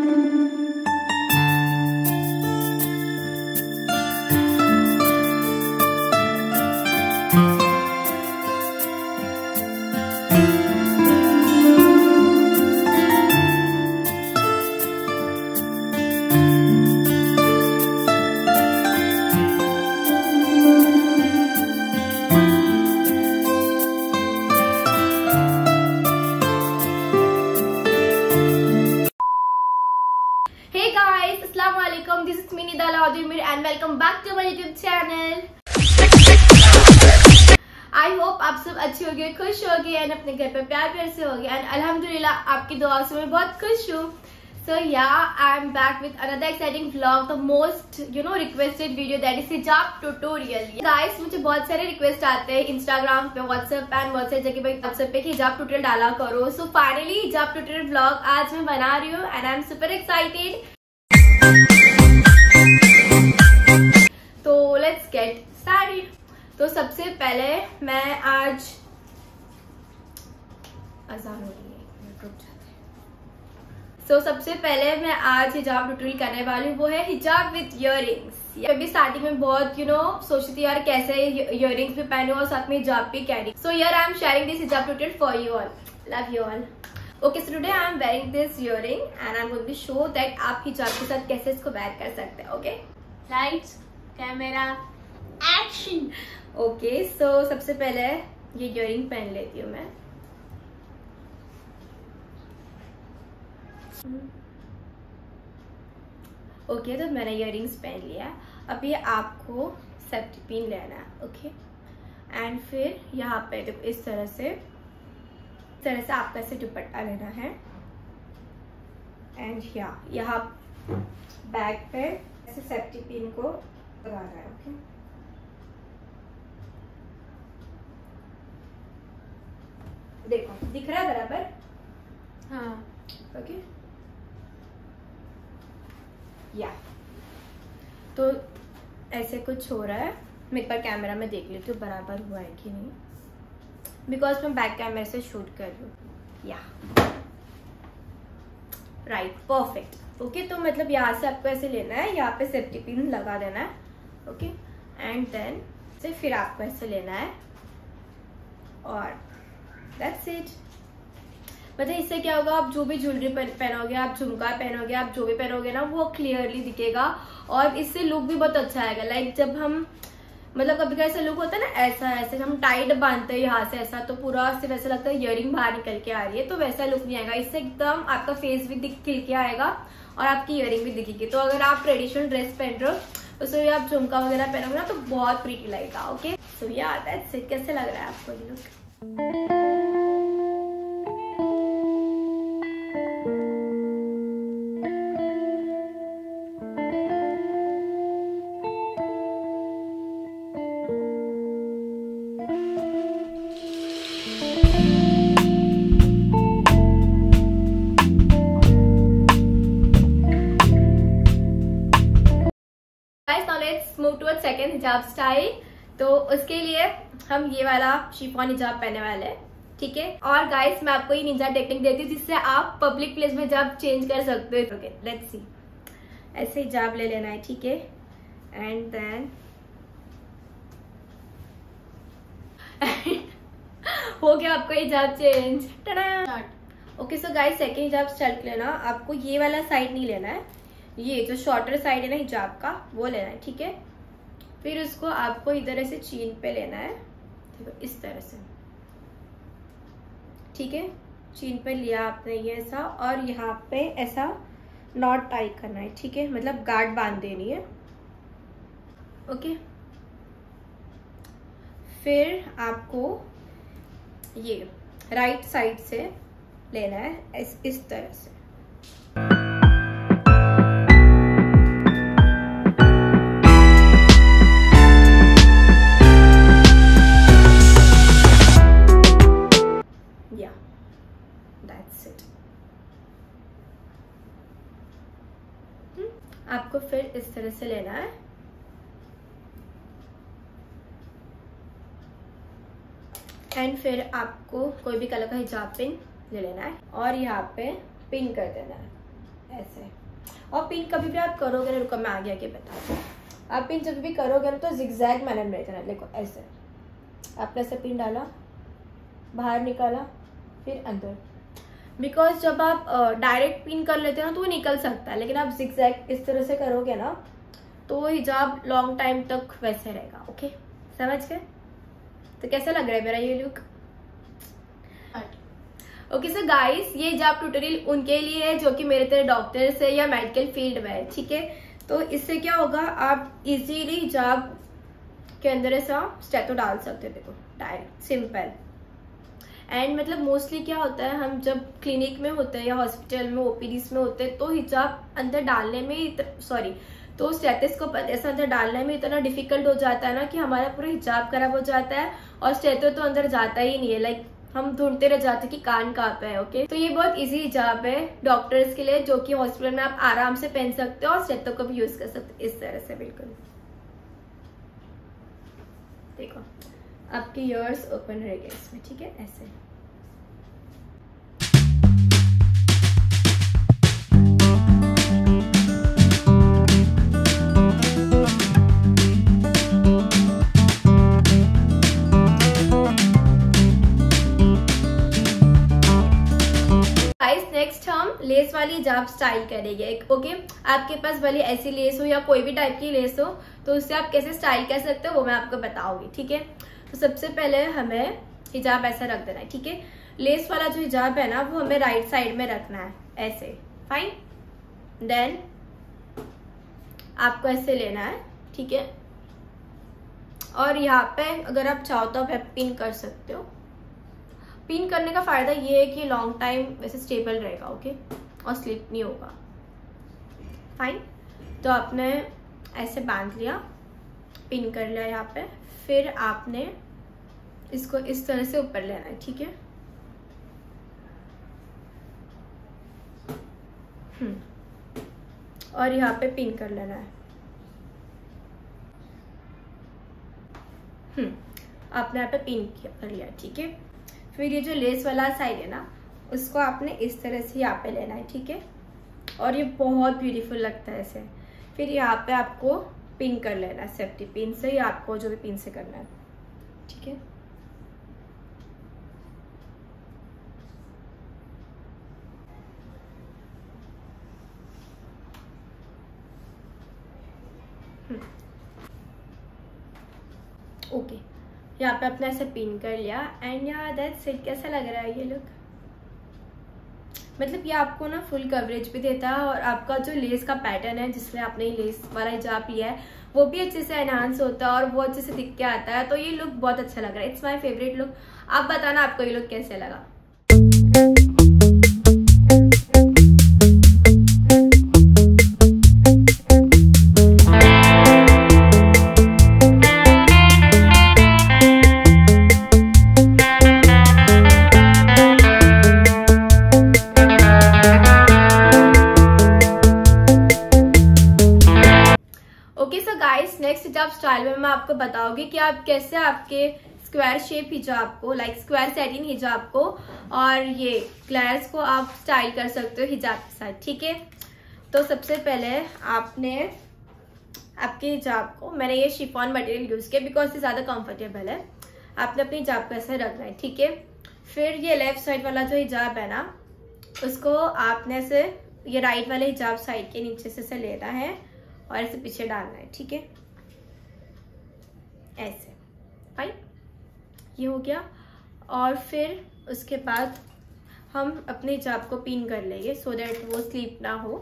This is me Nida Laudimir and welcome back to my YouTube channel. I hope आप सब अच्छे होंगे, खुश होंगे एंड अपने घर पे प्यार से होंगे एंड अल्हम्दुलिल्लाह आपकी दुआ से मैं बहुत खुश हूँ. So yeah, I'm back with another exciting vlog, the most requested video, that is hijab tutorial. Guys, मुझे बहुत सारे रिक्वेस्ट आते हैं Instagram पे, WhatsApp पे एंड बहुत सारी जगह पे WhatsApp पे कि हिजाब ट्यूटोरियल डाला करो. So finally हिजाब ट्यूटोरियल vlog आज मैं बना रही हूँ and I am super excited. तो लेट्स गेट स्टार्टेड. तो सबसे पहले मैं आज अज़ान हो रही है, तो सबसे पहले मैं आज हिजाब ट्यूटोरियल करने वाली हूँ, वो है हिजाब विद इयररिंग्स. अभी स्टार्टिंग में बहुत सोचती थी यार कैसे इयररिंग्स भी पहने और साथ में हिजाब भी कैरी. सो यार आई एम शेयरिंग दिस हिजाब tutorial for you all. Love you all. Okay, so today I am wearing this earring and I am going to show that आप हिजाब के साथ कैसे इसको वेयर कर सकते हैं. Okay, lights, camera, action. Okay, so सबसे पहले ये इयररिंग पहन लेती हूँ मैं. ओके, तो मैंने इयररिंग्स पहन लिया. अब ये आपको सेफ्टी पिन लेना है. ओके, एंड फिर यहाँ पे इस तरह से आपको ऐसे दुपट्टा लेना है एंड यहाँ बैक पे ऐसे सेफ्टी पिन को लगाना है. ओके, देखो दिख रहा है बराबर. हाँ, ओके. या तो ऐसे कुछ हो रहा है. मैं एक बार कैमरा में देख लेती हूँ बराबर हुआ है कि नहीं, बिकॉज मैं बैक कैमरे से शूट कर रही हूँ. या राइट, परफेक्ट. ओके, तो मतलब यहाँ से आपको ऐसे लेना है, यहाँ पे सेफ्टी पिन लगा देना है. ओके, एंड देन से फिर आपको ऐसे लेना है और दैट्स इट. मतलब इससे क्या होगा, आप जो भी ज्वेलरी पहनोगे, आप झुमका पहनोगे, आप जो भी पहनोगे ना, वो क्लियरली दिखेगा और इससे लुक भी बहुत अच्छा आएगा. लाइक जब हम मतलब कभी ऐसा लुक होता है ना, ऐसा ऐसे हम टाइट बांधते हैं यहाँ से ऐसा, तो पूरा सिर्फ ऐसा लगता है इयररिंग बाहर निकल के आ रही है, तो वैसा लुक नहीं आएगा. इससे एकदम आपका फेस भी खिल के आएगा और आपकी इयररिंग भी दिखेगी. तो अगर आप ट्रेडिशनल ड्रेस पहन रहे हो, उसमें आप झुमका वगैरह पहनोगे ना, तो बहुत प्रीटी लगेगा. ओके, सो या दैट्स इट. कैसे लग रहा है आपको ये लुक? मूव टुवर्ड सेकंड हिजाब स्टाइल. तो उसके लिए हम ये वाला शिफॉन हिजाब पहनने वाले हैं. ठीक है, और गाइस मैं आपको ये निंजा टेक्निक देती हूँ जिससे आप पब्लिक प्लेस में हिजाब चेंज कर सकते हो. Okay, let's see. ऐसे हिजाब ले लेना है. ठीक है, एंड देन हो गया आपको हिजाब change. Okay, so guys second हिजाब स्टाइल लेना, आपको ये वाला साइड नहीं लेना है, ये जो शॉर्टर साइड है ना हिजाब का, वो लेना है. ठीक है, फिर उसको आपको इधर ऐसे चीन पे लेना है. देखो इस तरह से. ठीक है, चीन पे लिया आपने ये ऐसा, और यहाँ पे ऐसा नॉट टाई करना है. ठीक है, मतलब गार्ड बांध देनी है. ओके, फिर आपको ये राइट साइड से लेना है इस तरह से. आपको फिर इस तरह से लेना है. एंड फिर आपको कोई भी कलर का हिजाब पिन ले लेना है और यहाँ पे पिन कर देना है. ऐसे। और पिन कभी भी आप करोगे ना, रुको मैं आगे आके बताती हूँ, आप पिन जब भी करोगे ना तो जिगजैग मैनर में रहना। देखो ऐसे आपने ऐसे पिन डाला, बाहर निकाला, फिर अंदर। बिकॉज जब आप डायरेक्ट पिन कर लेते हो ना तो वो निकल सकता है, लेकिन आप जिगजैग इस तरह से करोगे ना तो वो हिजाब लॉन्ग टाइम तक वैसे रहेगा। ओके, समझ गए? तो कैसा लग रहा है मेरा ये लुक? ओके सो गाइस, ये हिजाब ट्यूटोरियल उनके लिए है जो कि मेरे तरह डॉक्टर्स है या मेडिकल फील्ड में है, ठीक है। तो इससे क्या होगा, आप इजीली हिजाब के अंदर ऐसा स्टेथो डाल सकते हो। देखो डायरेक्ट सिंपल। एंड मतलब मोस्टली क्या होता है, हम जब क्लिनिक में होते हैं या हॉस्पिटल में ओपीडीज में होते हैं तो हिजाब अंदर डालने में तो स्टेथोस्कोप ऐसा अंदर डालने में इतना डिफिकल्ट हो जाता है ना कि हमारा पूरा हिजाब खराब हो जाता है और स्टेथो तो अंदर जाता ही नहीं है। लाइक हम ढूंढते रह जाते कि कान कहाँ पे है। ओके, तो ये बहुत इजी हिजाब है डॉक्टर्स के लिए जो कि हॉस्पिटल में आप आराम से पहन सकते हो और स्टेथो को भी यूज कर सकते हो इस तरह से। बिल्कुल देखो आपके ईयर्स ओपन रहेंगे इसमें, ठीक है, ऐसे। नेक्स्ट हम लेस वाली हिजाब स्टाइल करेंगे। ओके, आपके पास भले ऐसी लेस हो या कोई भी टाइप की लेस हो तो उससे आप कैसे स्टाइल कर सकते हो वो मैं आपको बताऊंगी, ठीक है। तो सबसे पहले हमें हिजाब ऐसा रख देना है, ठीक है। लेस वाला जो हिजाब है ना वो हमें राइट साइड में रखना है ऐसे, फाइन। देन आपको ऐसे लेना है, ठीक है। और यहाँ पे अगर आप चाहो तो आप पिन कर सकते हो। पिन करने का फायदा ये है कि लॉन्ग टाइम वैसे स्टेबल रहेगा, ओके, और स्लिप नहीं होगा, फाइन। तो आपने ऐसे बांध लिया, पिन कर लिया यहाँ पे, फिर आपने इसको इस तरह से ऊपर लेना है, ठीक है। और यहाँ पे पिन कर लेना है। आपने यहाँ पे पिन कर लिया, ठीक है। फिर ये जो लेस वाला साइड है ना उसको आपने इस तरह से यहाँ पे लेना है, ठीक है। और ये बहुत ब्यूटीफुल लगता है ऐसे। फिर यहाँ पे आपको पिन कर लेना है, सेफ्टी पिन से या आपको जो भी पिन से करना है, ठीक है। ओके, यहाँ पे अपने ऐसे पिन कर लिया एंड यहाँ दैट्स इट। कैसा लग रहा है ये लुक? मतलब ये आपको ना फुल कवरेज भी देता है और आपका जो लेस का पैटर्न है जिसमें आपने लेस वाला हिजाब लिया है वो भी अच्छे से एनहांस होता है और वो अच्छे से दिख के आता है। तो ये लुक बहुत अच्छा लग रहा है, इट्स माय फेवरेट लुक। आप बताना आपको ये लुक कैसे लगा। नेक्स्ट हिजाब स्टाइल में मैं आपको बताऊंगी कि आप कैसे आपके स्क्वायर शेप हिजाब को, लाइक स्क्वायर सेटिंग हिजाब को और ये ग्लैस को आप स्टाइल कर सकते हो हिजाब के साथ, ठीक है। तो सबसे पहले आपने आपके हिजाब को, मैंने ये शिफॉन मटेरियल यूज किया बिकॉज ये ज्यादा कंफर्टेबल है। आपने अपने हिजाब को ऐसे रखना है, ठीक है। फिर ये लेफ्ट साइड वाला जो हिजाब है ना उसको आपने से ये राइट वाले हिजाब साइड के नीचे से लेना है और ऐसे पीछे डालना है, ठीक है, ऐसे, फाइन। ये हो गया। और फिर उसके बाद हम अपने हिजाब को पिन कर लेंगे सो दैट वो स्लिप ना हो।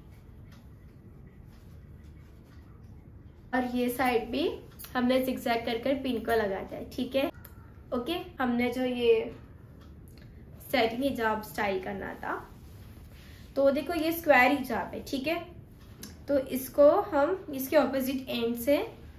और ये साइड भी हमने जिगजैग कर पिन को लगा दिया है, ठीक है। ओके, हमने जो ये सेटिंग हिजाब स्टाइल करना था तो देखो ये स्क्वायर हिजाब है, ठीक है। तो इसको हम इसके ऑपोजिट एंड से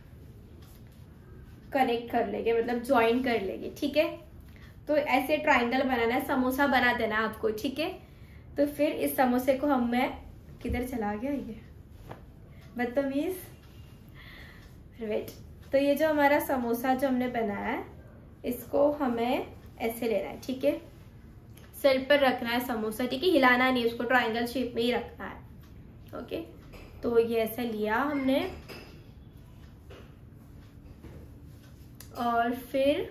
कनेक्ट कर लेंगे, मतलब ज्वाइन कर लेंगे, ठीक है। तो ऐसे ट्रायंगल बनाना है, समोसा बना देना है आपको, ठीक है। तो फिर इस समोसे को हमें, किधर चला गया ये बदतमीज, वेट। तो ये जो हमारा समोसा जो हमने बनाया है इसको हमें ऐसे लेना है, ठीक है। सिर पर रखना है समोसा, ठीक है, हिलाना नहीं, उसको ट्रायंगल शेप में ही रखना है। ओके, तो ये ऐसा लिया हमने और फिर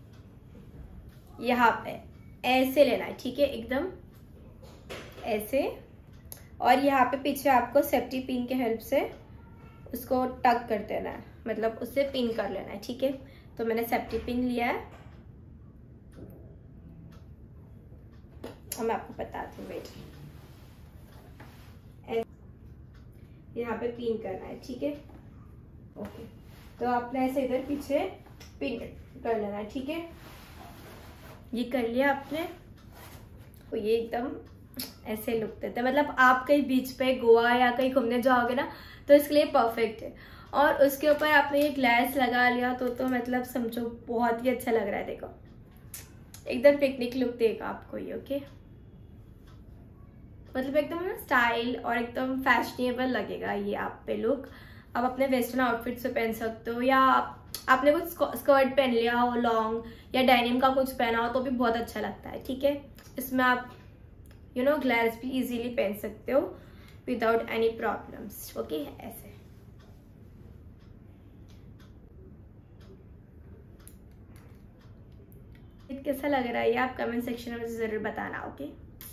यहाँ पे ऐसे लेना है, ठीक है, एकदम ऐसे, और यहाँ पे पीछे आपको सेफ्टी पिन के हेल्प से उसको टक कर देना है, मतलब उससे पिन कर लेना है, ठीक है। तो मैंने सेफ्टी पिन लिया है और मैं आपको बताती हूँ, वेट, यहाँ पे पिन करना है, ठीक है। ओके, तो आपने ऐसे इधर पीछे पिन कर लेना है, ठीक है। ये कर लिया आपने, तो ये एकदम ऐसे लुक देते हैं, मतलब आप कहीं बीच पे गोवा या कहीं घूमने जाओगे ना तो इसके लिए परफेक्ट है। और उसके ऊपर आपने ये ग्लास लगा लिया तो मतलब समझो बहुत ही अच्छा लग रहा है, देखो एकदम पिकनिक लुक देगा आपको ये। ओके, मतलब एकदम ना स्टाइल और एकदम फैशनेबल लगेगा ये आप पे लुक। आप अपने वेस्टर्न आउटफिट से पहन सकते हो, या आपने कुछ स्कर्ट पहन लिया हो लॉन्ग, या डेनिम का कुछ पहना हो तो भी बहुत अच्छा लगता है, ठीक है। इसमें आप ग्लास भी इजीली पहन सकते हो विदाउट एनी प्रॉब्लम्स। ओके, ऐसे कैसा लग रहा है ये आप कमेंट सेक्शन में मुझे जरूर बताना। Okay,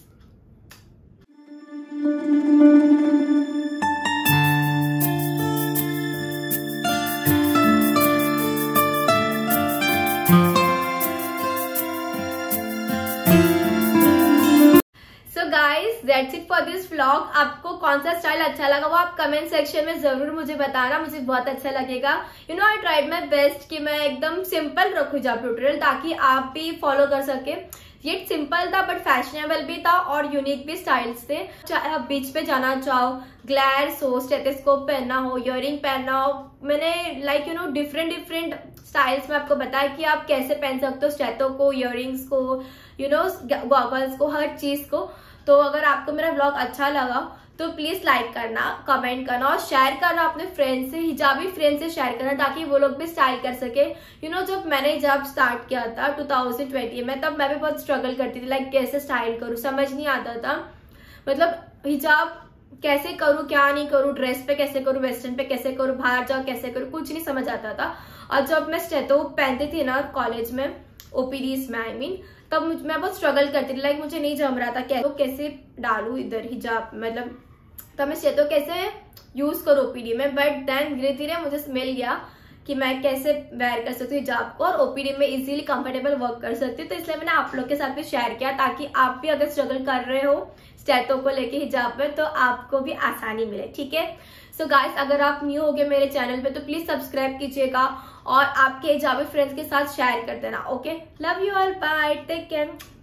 that's it for this vlog. आपको कौन सा स्टाइल अच्छा लगा वो आप कमेंट सेक्शन में जरूर मुझे बताना, मुझे बहुत अच्छा लगेगा। आई ट्राइड माई बेस्ट कि मैं एकदम सिंपल रखूं हिजाब ट्यूटोरियल, ताकि आप भी फॉलो कर सके। ये सिंपल था बट फैशनेबल भी था और यूनिक भी स्टाइल्स थे। चाहे आप बीच पे जाना चाहो, ग्लैर्स हो, स्टेथोस्कोप पहनना हो, इयरिंग पहनना हो, मैंने डिफरेंट स्टाइल्स में आपको बताया कि आप कैसे पहन सकते हो स्टेथो को, इयरिंग्स को, गॉगल्स को, हर चीज को। तो अगर आपको मेरा व्लॉग अच्छा लगा तो प्लीज लाइक करना, कमेंट करना और शेयर करना अपने फ्रेंड से, हिजाबी फ्रेंड से शेयर करना, ताकि वो लोग भी स्टाइल कर सके। जब मैंने हिजाब स्टार्ट किया था 2020 में, तब मैं भी बहुत स्ट्रगल करती थी, कैसे स्टाइल करूँ, समझ नहीं आता था, मतलब हिजाब कैसे करूँ, क्या नहीं करूँ, ड्रेस पे कैसे करूँ, वेस्टर्न पे कैसे करूँ, बाहर जाओ कैसे करूँ, कुछ नहीं समझ आता था। और जब मैं स्टेथो पहनती थी ना कॉलेज में, ओपीडीज में तब मैं बहुत स्ट्रगल करती थी, मुझे नहीं जम रहा था कैसे डालू इधर हिजाब, मतलब तब मैं स्टेथो कैसे यूज करूँ ओपीडी में। बट देन धीरे धीरे मुझे मिल गया कि मैं कैसे वेयर कर सकती हूँ हिजाब को और ओपीडी में इजीली कंफर्टेबल वर्क कर सकती हूँ। तो इसलिए मैंने आप लोग के साथ भी शेयर किया, ताकि आप भी अगर स्ट्रगल कर रहे हो स्टेथो को लेके हिजाब में तो आपको भी आसानी मिले, ठीक है। सो गाइस, अगर आप न्यू हो गए मेरे चैनल पे तो प्लीज सब्सक्राइब कीजिएगा और आपके हिजाबी फ्रेंड्स के साथ शेयर कर देना। Okay, love you all, bye, take care.